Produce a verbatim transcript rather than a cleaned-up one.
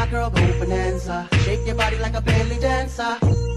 girl, go Bananza. Shake your body like a belly dancer.